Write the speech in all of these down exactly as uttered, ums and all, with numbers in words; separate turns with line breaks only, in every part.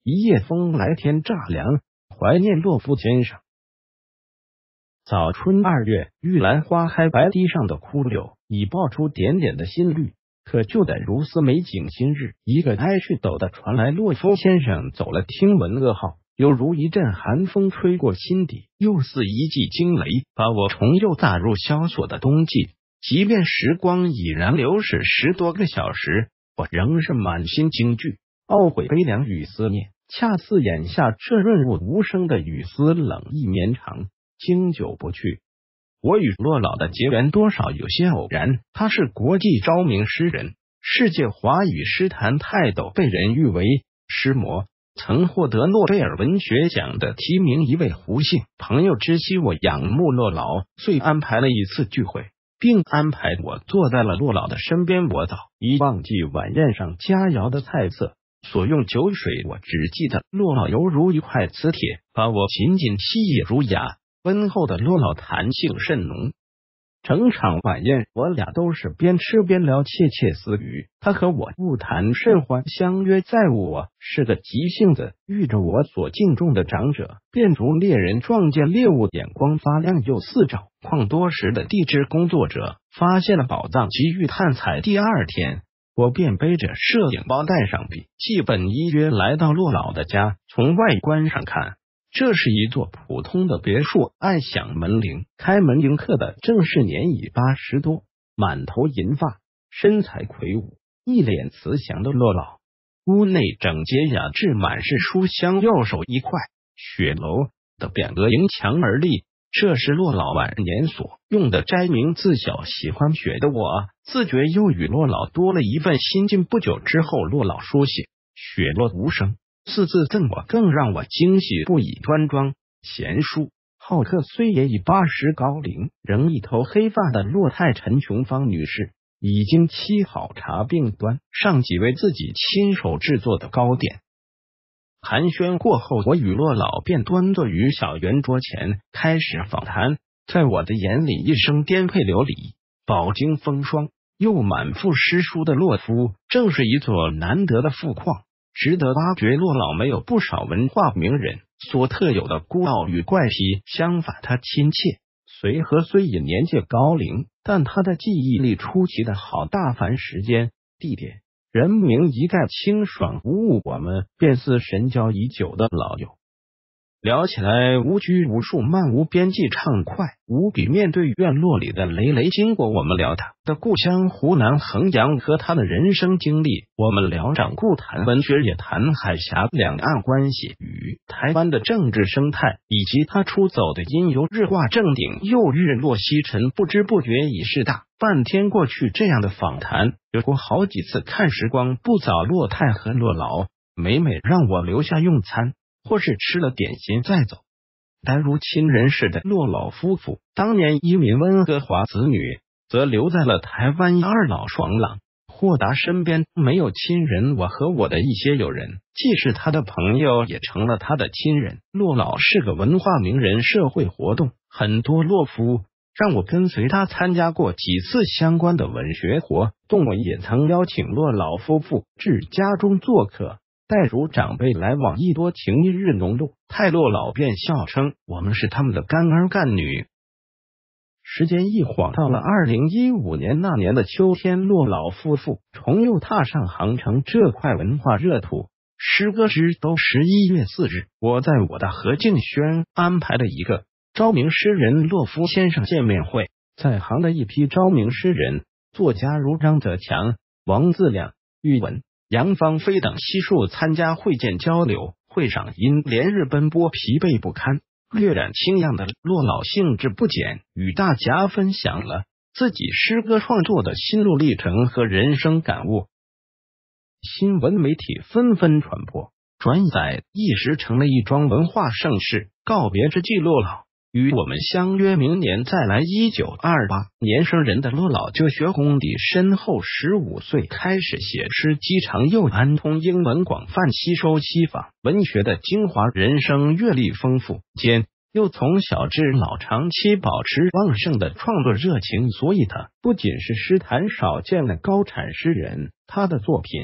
一夜风来天乍凉，怀念洛夫先生。早春二月，玉兰花开，白堤上的枯柳已爆出点点的新绿。可就在如斯美景今日，一个哀去斗的传来，洛夫先生走了。听闻噩耗，犹如一阵寒风吹过心底，又似一记惊雷，把我重又打入萧索的冬季。即便时光已然流逝十多个小时，我仍是满心惊惧、懊悔、悲凉与思念，恰似眼下这润物无声的雨丝，冷意绵长，经久不去。我与洛老的结缘多少有些偶然，他是国际昭名诗人，世界华语诗坛泰斗，被人誉为诗魔，曾获得诺贝尔文学奖的提名。一位胡姓朋友知悉我仰慕洛老，遂安排了一次聚会，并安排我坐在了洛老的身边。我早已忘记晚宴上佳肴的菜色，所用酒水，我只记得洛老犹如一块磁铁，把我紧紧吸引如牙。温厚的洛老谈性甚浓，整场晚宴我俩都是边吃边聊，窃窃私语。他和我不谈甚欢，相约载物。我是个急性子，遇着我所敬重的长者，便如猎人撞见猎物，眼光发亮又似找矿多时的地质工作者发现了宝藏，急于探采。第二天，我便背着摄影包，带上笔记本，依约来到洛老的家。从外观上看，这是一座普通的别墅，暗响门铃。开门迎客的正是年已八十多、满头银发、身材魁梧、一脸慈祥的洛老。屋内整洁雅致，满是书香。右手一块雪楼的匾额迎墙而立，这是洛老晚年所用的斋名。自小喜欢雪的我，自觉又与洛老多了一份心境。不久之后，洛老书写雪落无声，四字赠我，更让我惊喜不已。端庄贤淑好客，虽也已八十高龄，仍一头黑发的洛太陈琼芳女士已经沏好茶，并端上几位自己亲手制作的糕点。寒暄过后，我与洛老便端坐于小圆桌前，开始访谈。在我的眼里，一生颠沛流离、饱经风霜又满腹诗书的洛夫，正是一座难得的富矿，值得挖掘。洛老没有不少文化名人所特有的孤傲与怪癖，相反，他亲切随和。虽已年届高龄，但他的记忆力出奇的好。大凡时间、地点、人名一概清爽无误，我们便似神交已久的老友。聊起来无拘无束，漫无边际，畅快无比。面对院落里的累累经过，我们聊他的故乡湖南衡阳和他的人生经历。我们聊掌故，谈文学，也谈海峡两岸关系与台湾的政治生态，以及他出走的因由。日挂正顶，又日落西沉，不知不觉已是大半天过去。这样的访谈有过好几次。看时光不早，洛太和洛老每每让我留下用餐，或是吃了点心再走。但如亲人似的洛老夫妇，当年移民温哥华，子女则留在了台湾。二老爽朗豁达，身边没有亲人。我和我的一些友人，既是他的朋友，也成了他的亲人。洛老是个文化名人，社会活动很多。洛夫让我跟随他参加过几次相关的文学活动，我也曾邀请洛老夫妇至家中做客，待如长辈来往，一多情一日浓露。泰洛老便笑称我们是他们的干儿干女。时间一晃到了二零一五年，那年的秋天，洛老夫妇重又踏上杭城这块文化热土。诗歌之都十一月四日，我在我的何敬轩安排了一个昭名诗人洛夫先生见面会。在行的一批昭名诗人作家如张泽强、王自亮、郁文、杨芳菲等悉数参加会见交流。会上因连日奔波疲惫不堪，略染清漾的洛老兴致不减，与大家分享了自己诗歌创作的心路历程和人生感悟。新闻媒体纷纷传播转载，一时成了一桩文化盛事。告别之际，洛老与我们相约明年再来。一九二八年生人的洛老就学功底深厚，十五岁开始写诗，机常又安通英文，广泛吸收西方文学的精华，人生阅历丰富，兼又从小至老长期保持旺盛的创作热情，所以他不仅是诗坛少见的高产诗人，他的作品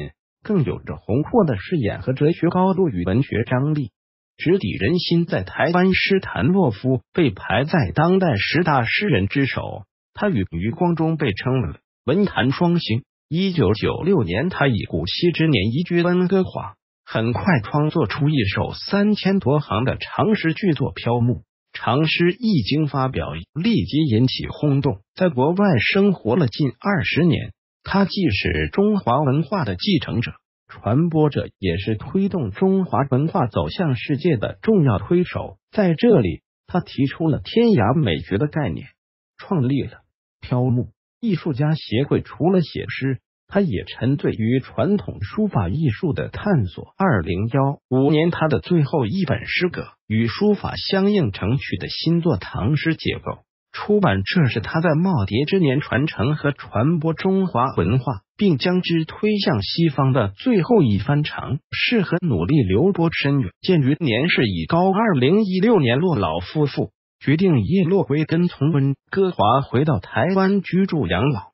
更有着宏阔的视野和哲学高度与文学张力，直抵人心。在台湾，施坦洛夫被排在当代十大诗人之首，他与余光中被称为文坛双星。一九九六年，他以古稀之年移居温哥华，很快创作出一首三千多行的长诗巨作《飘木》。长诗一经发表，立即引起轰动，在国外生活了近二十年。他既是中华文化的继承者、传播者，也是推动中华文化走向世界的重要推手。在这里，他提出了天涯美学的概念，创立了飘木艺术家协会。除了写诗，他也沉醉于传统书法艺术的探索。二零一五年，他的最后一本诗歌与书法相映成趣的新作《唐诗结构》出版，这是他在耄耋之年传承和传播中华文化，并将之推向西方的最后一番尝试和努力流播深远。鉴于年事已高，二零一六年骆老夫妇决定叶落归根，从温哥华回到台湾居住养老。